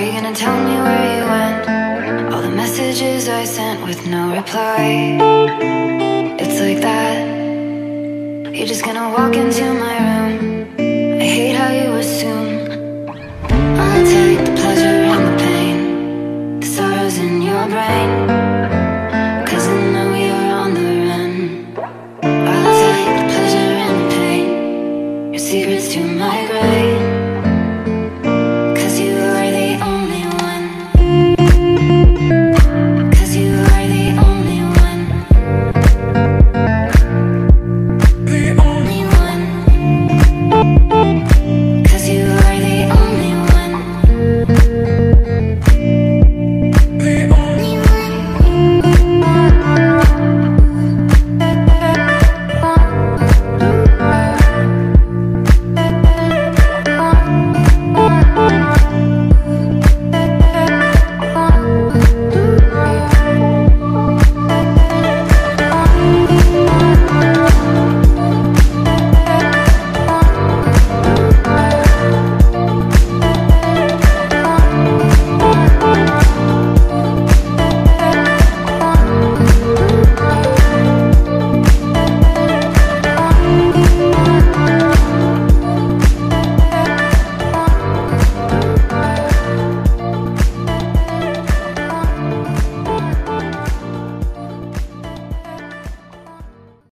you gonna tell me where you went? All the messages I sent with no reply. It's like that. You're just gonna walk into my room. I hate how you assume I'll take the pleasure and the pain, the sorrows in your brain, 'cause I know you're on the run. I'll take the pleasure and the pain, your secrets to my grave.